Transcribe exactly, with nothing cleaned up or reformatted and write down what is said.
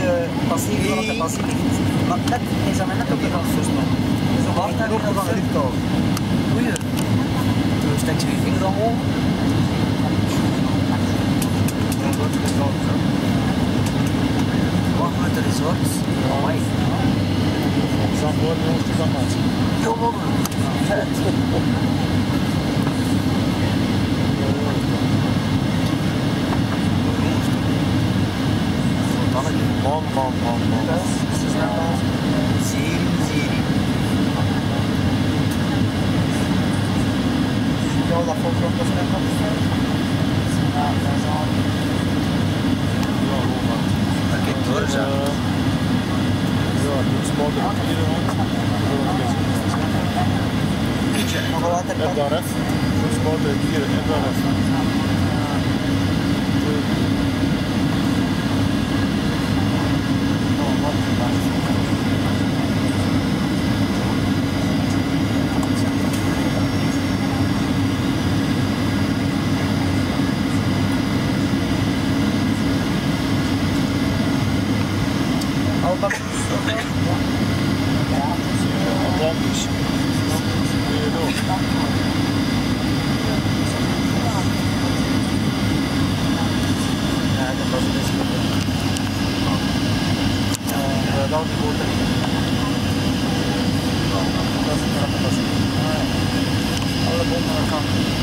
passeren wat er passeert. Maar net, hij zou mij net op de kant verstaan. Dus op wacht naar de kant. Goeie. Toen steek je je vinger dan omhoog. Wacht met de resorts. Amai. Sam worden ons te gaan. Jo, man. Vet. Bom, bom, bom, bom. Serie, serie. Ja, dat vond ik ook nog net op. Ja, dat is al. Dat gaat door, zo. Ja, die sport er ook hier rond. Nog wel later. En daar even. Die sport er hier en daar even. Atlantisch. Weer door. Ja, dat was best goed. Ja, dat die boter. Dat is een grappig. Alle bomen aan de kant.